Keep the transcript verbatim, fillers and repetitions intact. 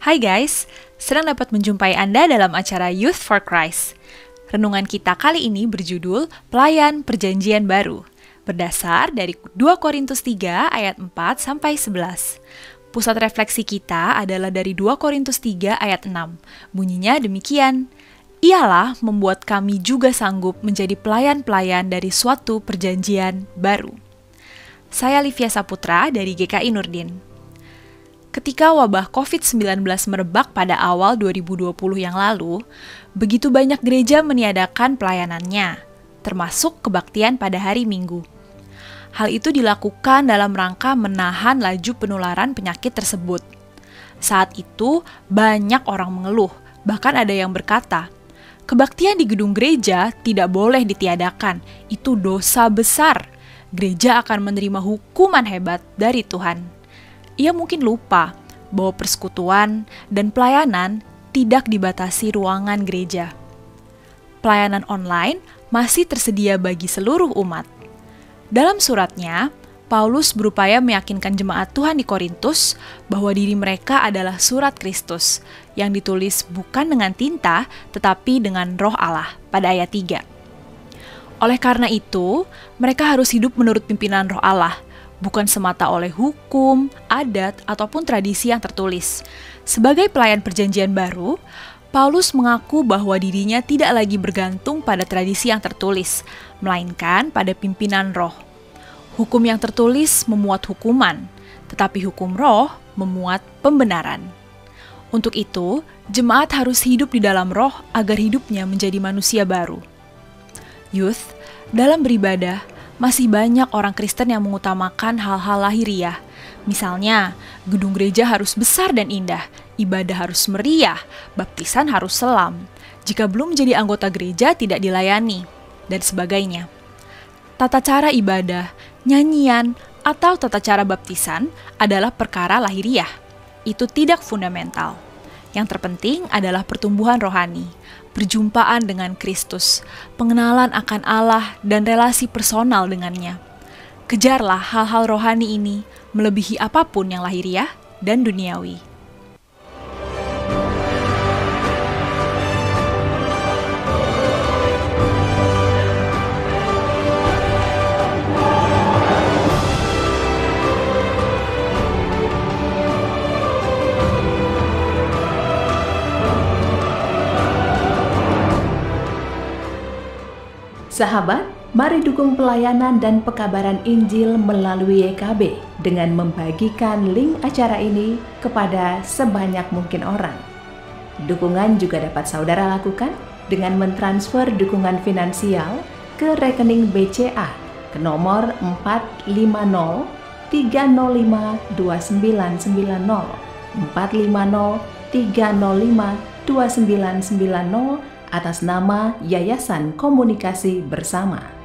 Hai guys, senang dapat menjumpai Anda dalam acara Youth for Christ. Renungan kita kali ini berjudul Pelayan Perjanjian Baru, berdasar dari dua Korintus tiga ayat empat sampai sebelas. Pusat refleksi kita adalah dari dua Korintus tiga ayat enam. Bunyinya demikian, Ialah membuat kami juga sanggup menjadi pelayan-pelayan dari suatu perjanjian baru. Saya Livia Saputra dari G K I Nurdin. Ketika wabah covid sembilan belas merebak pada awal dua ribu dua puluh yang lalu, begitu banyak gereja meniadakan pelayanannya, termasuk kebaktian pada hari Minggu. Hal itu dilakukan dalam rangka menahan laju penularan penyakit tersebut. Saat itu, banyak orang mengeluh, bahkan ada yang berkata, kebaktian di gedung gereja tidak boleh ditiadakan, itu dosa besar. Gereja akan menerima hukuman hebat dari Tuhan. Ia mungkin lupa bahwa persekutuan dan pelayanan tidak dibatasi ruangan gereja. Pelayanan online masih tersedia bagi seluruh umat. Dalam suratnya, Paulus berupaya meyakinkan jemaat Tuhan di Korintus bahwa diri mereka adalah surat Kristus yang ditulis bukan dengan tinta tetapi dengan Roh Allah pada ayat tiga. Oleh karena itu, mereka harus hidup menurut pimpinan Roh Allah, bukan semata oleh hukum, adat, ataupun tradisi yang tertulis. Sebagai pelayan perjanjian baru, Paulus mengaku bahwa dirinya tidak lagi bergantung pada tradisi yang tertulis, melainkan pada pimpinan roh. Hukum yang tertulis memuat hukuman, tetapi hukum roh memuat pembenaran. Untuk itu, jemaat harus hidup di dalam roh agar hidupnya menjadi manusia baru. Youth, dalam beribadah, masih banyak orang Kristen yang mengutamakan hal-hal lahiriah. Misalnya, gedung gereja harus besar dan indah, ibadah harus meriah, baptisan harus selam. Jika belum menjadi anggota gereja tidak dilayani, dan sebagainya. Tata cara ibadah, nyanyian, atau tata cara baptisan adalah perkara lahiriah. Itu tidak fundamental. Yang terpenting adalah pertumbuhan rohani, perjumpaan dengan Kristus, pengenalan akan Allah, dan relasi personal dengannya. Kejarlah hal-hal rohani ini melebihi apapun yang lahiriah dan duniawi. Sahabat, mari dukung pelayanan dan pekabaran Injil melalui Y K B dengan membagikan link acara ini kepada sebanyak mungkin orang. Dukungan juga dapat saudara lakukan dengan mentransfer dukungan finansial ke rekening B C A ke nomor empat lima nol tiga nol lima dua sembilan sembilan nol empat lima nol tiga nol lima dua sembilan sembilan nol atas nama Yayasan Komunikasi Bersama.